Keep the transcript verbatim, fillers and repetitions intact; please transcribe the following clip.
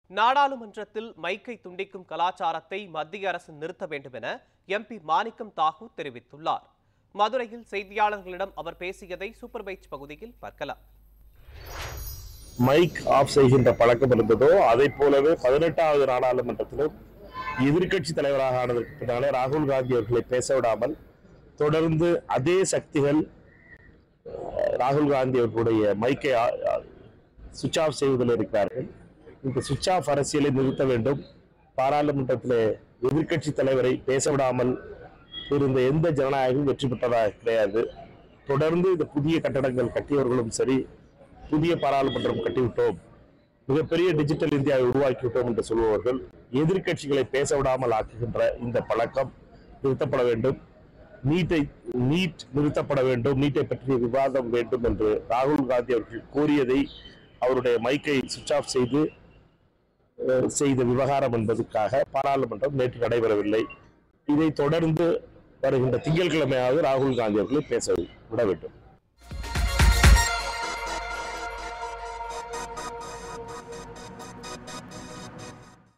நாடாளுமன்றத்தில் மைக்கை துண்டிக்கும் கலாச்சாரத்தை மத்திய அரசு நிறுத்த வேண்டும் என எம்பி மாணிக்கம் தாகூர் தெரிவித்துள்ளார். மதுரையில் செய்தியாளர்களிடம் அவர் பேசியதை சூப்பர் பைட்ஸ் பகுதியில் பார்க்கலாம். மைக் ஆஃப் செய்கின்ற பழக்கம் இருந்ததோ அதை போலவே பதினெட்டாவது நாடாளுமன்றத்திலும் எதிர்கட்சி தலைவராக ஆனதற்கு பின்னாலே ராகுல் காந்தி அவர்களை பேச விடாமல் தொடர்ந்து அதே சக்திகள் ராகுல் காந்தி அவர்களுடைய மைக்கை சுவிட்ச் ஆஃப் செய்வதில் இருக்கிறார்கள். இந்த சுவிட்ச் ஆஃப் அரசியலை நிறுத்த வேண்டும். பாராளுமன்றத்தில் எதிர்கட்சி தலைவரை பேச விடாமல் இருந்த எந்த ஜனநாயகம் வெற்றி பெற்றதாக கிடையாது. தொடர்ந்து இந்த புதிய கட்டடங்கள் கட்டியவர்களும் சரி, புதிய பாராளுமன்றம் கட்டிவிட்டோம், மிகப்பெரிய டிஜிட்டல் இந்தியாவை உருவாக்கிவிட்டோம் என்று சொல்பவர்கள் எதிர்கட்சிகளை பேச விடாமல் ஆக்குகின்ற இந்த பழக்கம் நிறுத்தப்பட வேண்டும். நீட்டை நீட் நிறுத்தப்பட வேண்டும், நீட்டை பற்றிய விவாதம் வேண்டும் என்று ராகுல் காந்தி அவர்கள் கோரியதை அவருடைய மைக்கை சுவிட்ச் ஆஃப் செய்து செய்த விவகாரம் என்பதற்காக பாராளுமன்றம் நேற்று நடைபெறவில்லை. இதை தொடர்ந்து வருகின்ற திங்கட்கிழமையாவது ராகுல் காந்தி அவர்களை பேச விட வேண்டும்.